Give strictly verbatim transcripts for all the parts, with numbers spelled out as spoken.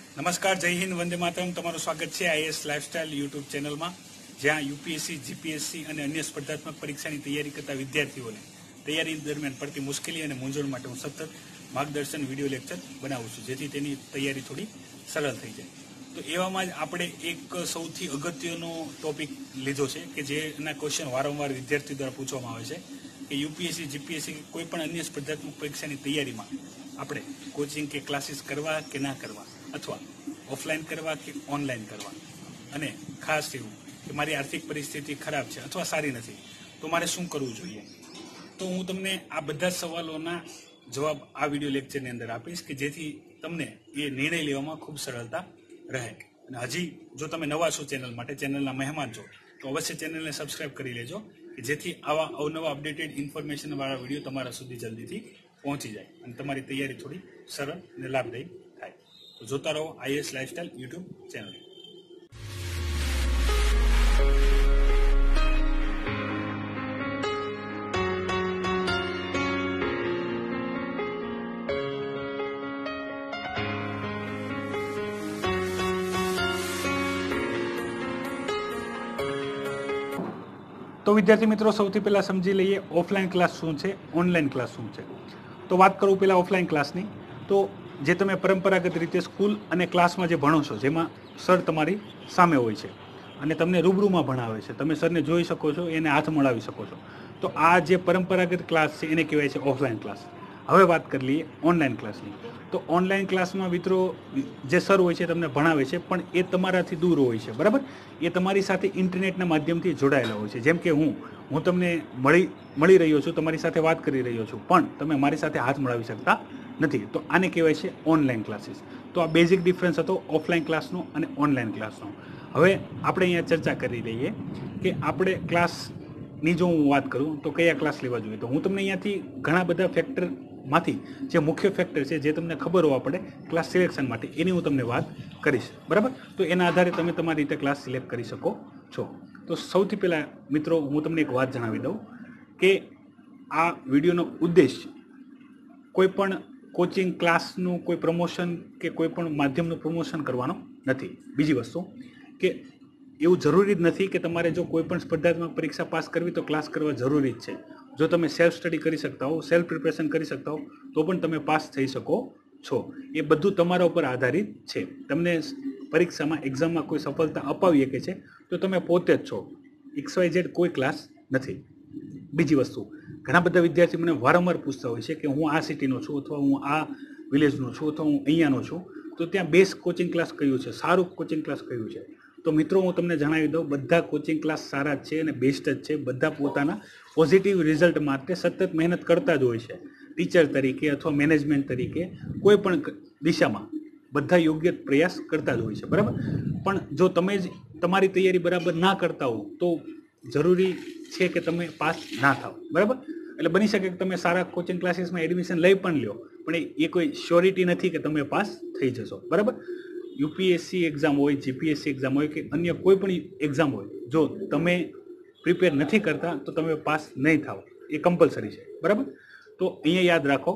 નમસ્કાર, જય હિન્દ, વંદે માતરમ. તમારું સ્વાગત છે આઈએસ લાઇફસ્ટાઇલ યુટ્યુબ ચેનલમાં, જ્યાં યુપીએસસી, જીપીએસસી અને અન્ય સ્પર્ધાત્મક પરીક્ષાની તૈયારી કરતા વિદ્યાર્થીઓને તૈયારી દરમિયાન પડતી મુશ્કેલી અને મૂંઝવણ માટે હું સતત માર્ગદર્શન વિડીયો લેક્ચર બનાવું છું, જેથી તેની તૈયારી થોડી સરળ થઈ જાય. તો એવામાં જ આપણે એક સૌથી અગત્યનો ટોપિક લીધો છે કે જેના ક્વેશ્ચન વારંવાર વિદ્યાર્થી દ્વારા પૂછવામાં આવે છે કે યુપીએસસી, જીપીએસસી કે કોઈ પણ અન્ય સ્પર્ધાત્મક પરીક્ષાની તૈયારીમાં આપણે કોચિંગ કે ક્લાસીસ કરવા કે ના કરવા, અથવા ઓફલાઈન કરવા કે ઓનલાઈન કરવા, અને ખાસ એવું કે મારી આર્થિક પરિસ્થિતિ ખરાબ છે અથવા સારી નથી, તો મારે શું કરવું જોઈએ. તો હું તમને આ બધા સવાલોના જવાબ આ વિડીયો લેક્ચરની અંદર આપીશ કે જેથી તમને એ નિર્ણય લેવામાં ખૂબ સરળતા રહે. અને હજી જો તમે નવા છો ચેનલ માટે, ચેનલના મહેમાન છો, તો અવશ્ય ચેનલને સબસ્ક્રાઇબ કરી લેજો કે જેથી આવા અવનવા અપડેટેડ ઇન્ફોર્મેશનવાળા વિડીયો તમારા સુધી જલ્દીથી પહોંચી જાય અને તમારી તૈયારી થોડી સરળ અને લાભદાયી થાય. તો જોતા રહો આઈએસ લાઇફસ્ટાઇલ યુટ્યુબ ચેનલ. તો વિદ્યાર્થી મિત્રો, સૌથી પહેલાં સમજી લઈએ ઓફલાઈન ક્લાસ શું છે, ઓનલાઈન ક્લાસ શું છે. તો વાત કરું પહેલાં ઓફલાઈન ક્લાસની. તો જે તમે પરંપરાગત રીતે સ્કૂલ અને ક્લાસમાં જે ભણો છો, જેમાં સર તમારી સામે હોય છે અને તમને રૂબરૂમાં ભણાવે છે, તમે સરને જોઈ શકો છો, એને હાથ મળાવી શકો છો. તો આ જે પરંપરાગત ક્લાસ છે એને કહેવાય છે ઓફલાઈન ક્લાસ. હવે વાત કરી લઈએ ઓનલાઈન ક્લાસની. તો ઓનલાઈન ક્લાસમાં મિત્રો જે સર હોય છે તમને ભણાવે છે, પણ એ તમારાથી દૂર હોય છે, બરાબર. એ તમારી સાથે ઇન્ટરનેટના માધ્યમથી જોડાયેલા હોય છે. જેમ કે હું હું તમને મળી મળી રહ્યો છું, તમારી સાથે વાત કરી રહ્યો છું, પણ તમે મારી સાથે હાથ મળાવી શકતા નથી. તો આને કહેવાય છે ઓનલાઈન ક્લાસીસ. તો આ બેઝિક ડિફરન્સ હતો ઓફલાઈન ક્લાસનો અને ઓનલાઈન ક્લાસનો. હવે આપણે અહીંયા ચર્ચા કરી લઈએ કે આપણે ક્લાસની જો હું વાત કરું તો કયા ક્લાસ લેવા જોઈએ. તો હું તમને અહીંયાથી ઘણા બધા ફેક્ટરમાંથી જે મુખ્ય ફેક્ટર છે, જે તમને ખબર હોવા પડે ક્લાસ સિલેક્શન માટે, એની હું તમને વાત કરીશ, બરાબર. તો એના આધારે તમે તમારી રીતે ક્લાસ સિલેક્ટ કરી શકો છો. તો સૌથી પહેલાં મિત્રો હું તમને એક વાત જણાવી દઉં કે આ વિડીયોનો ઉદ્દેશ કોઈ પણ કોચિંગ ક્લાસનું કોઈ પ્રમોશન કે કોઈ પણ માધ્યમનું પ્રમોશન કરવાનો નથી. બીજી વસ્તુ કે એવું જરૂરી જ નથી કે તમારે જો કોઈ પણ સ્પર્ધાત્મક પરીક્ષા પાસ કરવી તો ક્લાસ કરવા જરૂરી જ છે. જો તમે સેલ્ફ સ્ટડી કરી શકતા હો, સેલ્ફ પ્રિપરેશન કરી શકતા હો, તો પણ તમે પાસ થઈ શકો છો. એ બધું તમારા ઉપર આધારિત છે. તમને પરીક્ષામાં, એક્ઝામમાં કોઈ સફળતા અપાવી શકે છે તો તમે પોતે જ છો. એક્સ વાય ઝેડ કોઈ ક્લાસ નથી. બીજી વસ્તુ, ઘણા બધા વિદ્યાર્થી મને વારંવાર પૂછતા હોય છે કે હું આ સિટીનો છું, અથવા હું આ વિલેજનો છું, અથવા હું અહીંયાનો છું, તો ત્યાં બેસ્ટ કોચિંગ ક્લાસ કયું છે, સારું કોચિંગ ક્લાસ કયું છે. તો મિત્રો હું તમને જણાવી દઉં, બધા કોચિંગ ક્લાસ સારા જ છે અને બેસ્ટ જ છે. બધા પોતાના પોઝિટિવ રિઝલ્ટ માટે સતત મહેનત કરતા જ હોય છે. ટીચર તરીકે અથવા મેનેજમેન્ટ તરીકે કોઈ પણ દિશામાં બધા યોગ્ય પ્રયાસ કરતા જ હોય છે, બરાબર. પણ જો તમે જ તમારી તૈયારી બરાબર ના કરતા હો તો જરૂરી છે કે તમે પાસ ના થાવ, બરાબર. એટલે બની શકે કે તમે સારા કોચિંગ ક્લાસીસમાં એડમિશન લઈ પણ લ્યો, પણ એ કોઈ શ્યોરિટી નથી કે તમે પાસ થઈ જશો, બરાબર. યુપીએસસી એક્ઝામ હોય, જીપીએસસી એક્ઝામ હોય કે અન્ય કોઈ પણ એક્ઝામ હોય, જો તમે પ્રિપેર નથી કરતા તો તમે પાસ નહીં થાવ, એ કમ્પલસરી છે, બરાબર. તો અહીંયા યાદ રાખો,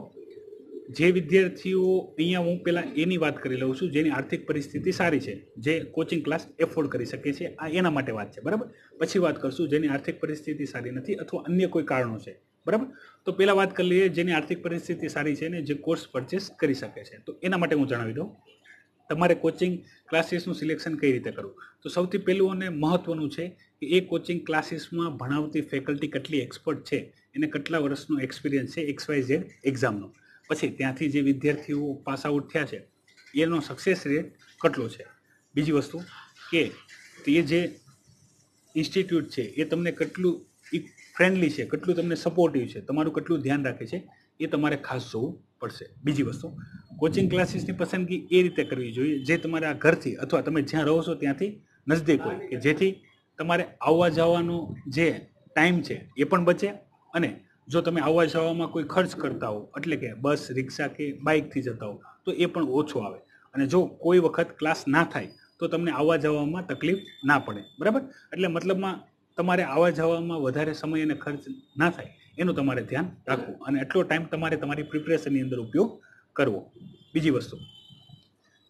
જે વિદ્યાર્થીઓ, અહીંયા હું પહેલાં એની વાત કરી લઉં છું જેની આર્થિક પરિસ્થિતિ સારી છે, જે કોચિંગ ક્લાસ એફોર્ડ કરી શકે છે, આ એના માટે વાત છે, બરાબર. પછી વાત કરશું જેની આર્થિક પરિસ્થિતિ સારી નથી અથવા અન્ય કોઈ કારણો છે, બરાબર. તો પહેલાં વાત કરી લઈએ જેની આર્થિક પરિસ્થિતિ સારી છે ને જે કોર્સ પરચેસ કરી શકે છે. તો એના માટે હું જણાવી દઉં, તમારે કોચિંગ ક્લાસીસનું સિલેક્શન કઈ રીતે કરવું. તો સૌથી પહેલું અને મહત્ત્વનું છે કે એ કોચિંગ ક્લાસીસમાં ભણાવતી ફેકલ્ટી કેટલી એક્સપર્ટ છે, એને કેટલા વર્ષનો એક્સપિરિયન્સ છે એક્સ વાય ઝેડ એક્ઝામનો. પછી ત્યાંથી જે વિદ્યાર્થીઓ પાસ આઉટ થયા છે એનો સક્સેસ રેટ કેટલો છે. બીજી વસ્તુ કે તે જે ઇન્સ્ટિટ્યૂટ છે એ તમને કેટલું ફ્રેન્ડલી છે, કેટલું તમને સપોર્ટિવ છે, તમારું કેટલું ધ્યાન રાખે છે, એ તમારે ખાસ જોવું પડશે. બીજી વસ્તુ, કોચિંગ ક્લાસીસની પસંદગી એ રીતે કરવી જોઈએ જે તમારા ઘરથી અથવા તમે જ્યાં રહો છો ત્યાંથી નજદીક હોય, કે જેથી તમારે આવવા જવાનો જે ટાઈમ છે એ પણ બચે, અને જો તમે આવવા જવામાં કોઈ ખર્ચ કરતા હો, એટલે કે બસ, રિક્ષા કે બાઇકથી જતા હો, તો એ પણ ઓછો આવે. અને જો કોઈ વખત ક્લાસ ના થાય તો તમને આવવા જવામાં તકલીફ ના પડે, બરાબર. એટલે મતલબમાં તમારે આવવા જવામાં વધારે સમય અને ખર્ચ ના થાય એનું તમારે ધ્યાન રાખવું, અને એટલો ટાઈમ તમારે તમારી પ્રિપરેશનની અંદર ઉપયોગ કરવો. બીજી વસ્તુ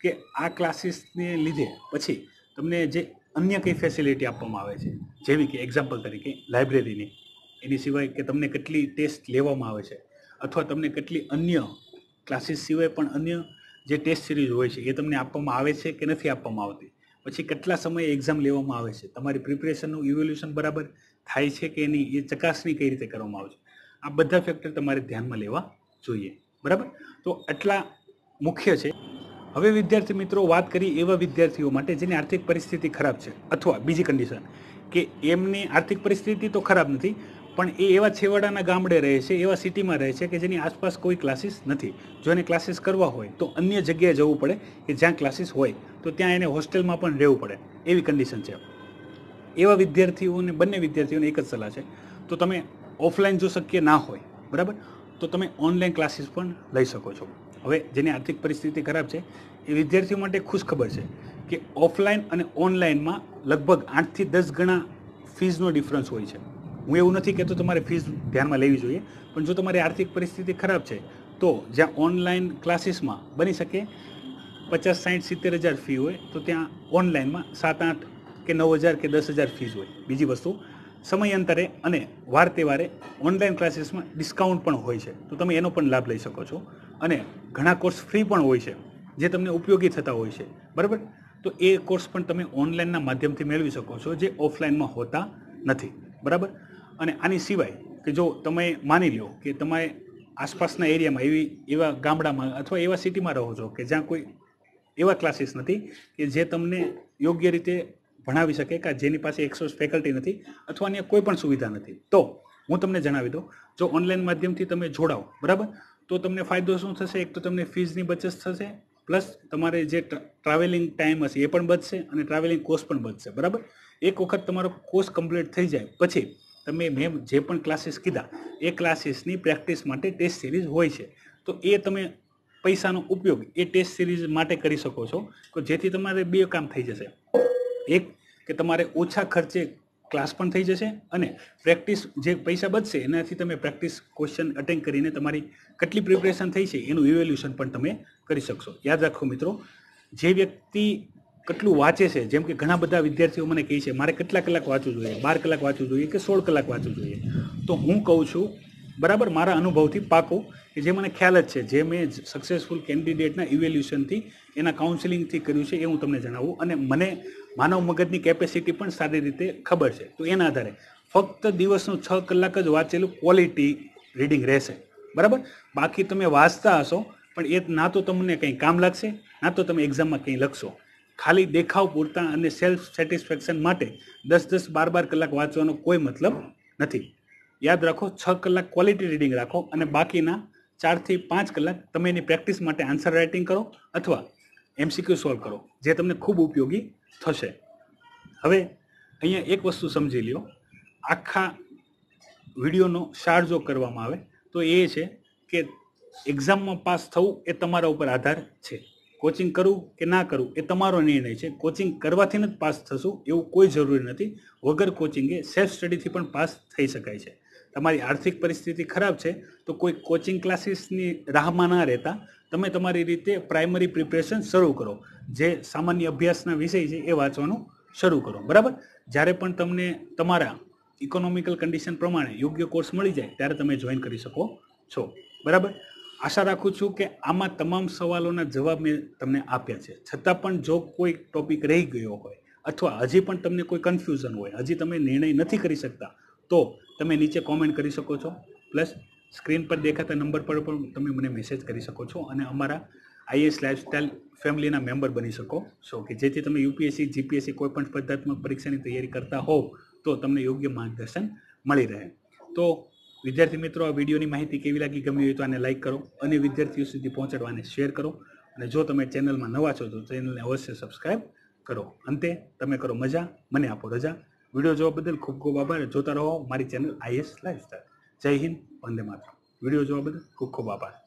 કે આ ક્લાસીસને લીધે પછી તમને જે અન્ય કઈ ફેસિલિટી આપવામાં આવે છે, જેવી કે એક્ઝામ્પલ તરીકે લાઇબ્રેરીની, એની સિવાય કે તમને કેટલી ટેસ્ટ લેવામાં આવે છે, અથવા તમને કેટલી અન્ય ક્લાસીસ સિવાય પણ અન્ય જે ટેસ્ટ સિરીઝ હોય છે એ તમને આપવામાં આવે છે કે નથી આપવામાં આવતી, પછી કેટલા સમયે એક્ઝામ લેવામાં આવે છે, તમારી પ્રિપરેશનનું ઇવોલ્યુશન બરાબર થાય છે કે નહીં, એ ચકાસણી કઈ રીતે કરવામાં આવે છે, આ બધા ફેક્ટર તમારે ધ્યાનમાં લેવા જોઈએ. બરાબર, તો આટલા મુખ્ય છે. હવે વિદ્યાર્થી મિત્રો વાત કરીએ એવા વિદ્યાર્થીઓ માટે જેની આર્થિક પરિસ્થિતિ ખરાબ છે, અથવા બીજી કન્ડિશન કે એમની આર્થિક પરિસ્થિતિ તો ખરાબ નથી પણ એ એવા છેવાડાના ગામડે રહે છે, એવા સિટીમાં રહે છે કે જેની આસપાસ કોઈ ક્લાસીસ નથી. જો એને ક્લાસીસ કરવા હોય તો અન્ય જગ્યાએ જવું પડે કે જ્યાં ક્લાસીસ હોય, તો ત્યાં એને હોસ્ટેલમાં પણ રહેવું પડે, એવી કન્ડિશન છે. એવા વિદ્યાર્થીઓને, બંને વિદ્યાર્થીઓને એક જ સલાહ છે, તો તમે ઓફલાઈન જો શક્ય ના હોય, બરાબર, તો તમે ઓનલાઈન ક્લાસીસ પણ લઈ શકો છો. હવે જેની આર્થિક પરિસ્થિતિ ખરાબ છે એ વિદ્યાર્થીઓ માટે ખુશ ખબર છે કે ઓફલાઈન અને ઓનલાઈનમાં લગભગ આઠથી દસ ગણા ફીઝનો ડિફરન્સ હોય છે. હું એવું નથી કહેતો તમારે ફીઝ ધ્યાનમાં લેવી જોઈએ, પણ જો તમારી આર્થિક પરિસ્થિતિ ખરાબ છે તો જ્યાં ઓનલાઈન ક્લાસીસમાં બની શકે પચાસ સાઠ સિત્તેર હજાર ફી હોય, તો ત્યાં ઓનલાઈનમાં સાત આઠ કે નવ હજાર કે દસ હજાર ફીઝ હોય. બીજી વસ્તુ, સમયાંતરે અને વાર તહેવારે ઓનલાઈન ક્લાસીસમાં ડિસ્કાઉન્ટ પણ હોય છે, તો તમે એનો પણ લાભ લઈ શકો છો. અને ઘણા કોર્સ ફ્રી પણ હોય છે જે તમને ઉપયોગી થતા હોય છે, બરાબર, તો એ કોર્સ પણ તમે ઓનલાઈનના માધ્યમથી મેળવી શકો છો જે ઓફલાઈનમાં હોતા નથી. બરાબર, અને આની સિવાય કે જો તમે માની લો કે તમે આસપાસના એરિયામાં એવી એવા ગામડામાં અથવા એવા સિટીમાં રહો છો કે જ્યાં કોઈ એવા ક્લાસીસ નથી કે જે તમને યોગ્ય રીતે ભણાવી શકે, કે જેની પાસે એકસો ફેકલ્ટી નથી અથવા અન્ય કોઈ પણ સુવિધા નથી, તો હું તમને જણાવી દઉં, જો ઓનલાઈન માધ્યમથી તમે જોડાઓ, બરાબર, તો તમને ફાયદો શું થશે? એક તો તમને ફીઝની બચત થશે, પ્લસ તમારે જે ટ્રાવેલિંગ ટાઈમ હશે એ પણ બચશે અને ટ્રાવેલિંગ કોસ્ટ પણ બચશે. બરાબર, એક વખત તમારો કોર્સ કમ્પ્લીટ થઈ જાય પછી તમે મેં જે પણ ક્લાસીસ કીધા એ ક્લાસીસની પ્રેક્ટિસ માટે ટેસ્ટ સિરીઝ હોય છે, તો એ તમે પૈસાનો ઉપયોગ એ ટેસ્ટ સિરીઝ માટે કરી શકો છો, તો જેથી તમારે બે કામ થઈ જશે. એક કે તમારે ઓછા ખર્ચે ક્લાસ પણ થઈ જશે અને પ્રેક્ટિસ જે પૈસા બચશે એનાથી તમે પ્રેક્ટિસ ક્વેશ્ચન અટેન્ડ કરીને તમારી કેટલી પ્રિપરેશન થઈ છે એનું ઇવેલ્યુશન પણ તમે કરી શકશો. યાદ રાખો મિત્રો, જે વ્યક્તિ કેટલું વાંચે છે, જેમ કે ઘણા બધા વિદ્યાર્થીઓ મને કહે છે મારે કેટલા કલાક વાંચવું જોઈએ, બાર કલાક વાંચવું જોઈએ કે સોળ કલાક વાંચવું જોઈએ, તો હું કહું છું, બરાબર, મારા અનુભવથી પાકું કે જે મને ખ્યાલ જ છે, જે મેં સક્સેસફુલ કેન્ડિડેટના ઇવેલ્યુશનથી, એના કાઉન્સિલિંગથી કર્યું છે, એ હું તમને જણાવું. અને મને માનવ મગજની કેપેસિટી પણ સારી રીતે ખબર છે, તો એના આધારે ફક્ત દિવસનું છ કલાક જ વાંચેલું ક્વોલિટી રીડિંગ રહેશે. બરાબર, બાકી તમે વાંચતા હશો પણ એ ના તો તમને કંઈ કામ લાગશે, ના તો તમે એક્ઝામમાં કંઈ લખશો. ખાલી દેખાવ પૂરતા અને સેલ્ફ સેટિસ્ફેક્શન માટે દસ દસ બાર બાર કલાક વાંચવાનો કોઈ મતલબ નથી. યાદ રાખો, છ કલાક ક્વોલિટી રીડિંગ રાખો અને બાકીના ચારથી પાંચ કલાક તમે એની પ્રેક્ટિસ માટે આન્સર રાઇટિંગ કરો અથવા એમસીક્યુ સોલ્વ કરો, જે તમને ખૂબ ઉપયોગી થશે. હવે અહીંયા એક વસ્તુ સમજી લ્યો, આખા વિડીયોનો સાર જો કરવામાં આવે તો એ છે કે એક્ઝામમાં પાસ થવું એ તમારા ઉપર આધાર છે. કોચિંગ કરવું કે ના કરવું એ તમારો નિર્ણય છે. કોચિંગ કરવાથી જ પાસ થશું એવું કોઈ જરૂરી નથી. વગર કોચિંગે સેલ્ફ સ્ટડીથી પણ પાસ થઈ શકાય છે. તમારી આર્થિક પરિસ્થિતિ ખરાબ છે તો કોઈ કોચિંગ ક્લાસીસની રાહમાં ના રહેતા તમે તમારી રીતે પ્રાઇમરી પ્રિપરેશન શરૂ કરો. જે સામાન્ય અભ્યાસના વિષય છે એ વાંચવાનું શરૂ કરો. બરાબર, જ્યારે પણ તમને તમારા ઇકોનોમિકલ કન્ડિશન પ્રમાણે યોગ્ય કોર્સ મળી જાય ત્યારે તમે જોઈન કરી શકો છો. બરાબર, આશા રાખું છું કે આમાં તમામ સવાલોના જવાબ મેં તમને આપ્યા છે. છતાં પણ જો કોઈ ટોપિક રહી ગયો હોય અથવા હજી પણ તમને કોઈ કન્ફ્યુઝન હોય, હજી તમે નિર્ણય નથી કરી શકતા, તો તમે નીચે કોમેન્ટ કરી શકો છો. પ્લસ સ્ક્રીન પર દેખાતા નંબર પર પણ તમે મને મેસેજ કરી શકો છો અને અમારા આઈએસ લાઇફસ્ટાઈલ ફેમિલીના મેમ્બર બની શકો છો, કે જેથી તમે યુપીએસસી, જીપીએસસી કોઈ પણ સ્પર્ધાત્મક પરીક્ષાની તૈયારી કરતા હોવ તો તમને યોગ્ય માર્ગદર્શન મળી રહે. તો વિદ્યાર્થી મિત્રો, આ વિડીયોની માહિતી કેવી લાગી, ગમી હોય તો આને લાઇક કરો અને વિદ્યાર્થીઓ સુધી પહોંચાડવાને શેર કરો. અને જો તમે ચેનલમાં નવા છો તો ચેનલને અવશ્ય સબસ્ક્રાઈબ કરો. અંતે તમે કરો મજા, મને આપો રજા. વિડીયો જોવા બદલ ખૂબ ખૂબ આભાર. જોતા રહો મારી ચેનલ આઈએસ લાઇફસ્ટાઈલ. જય હિન્દ, વંદે માતરમ. વિડીયો જોવા બદલ ખૂબ ખૂબ આભાર.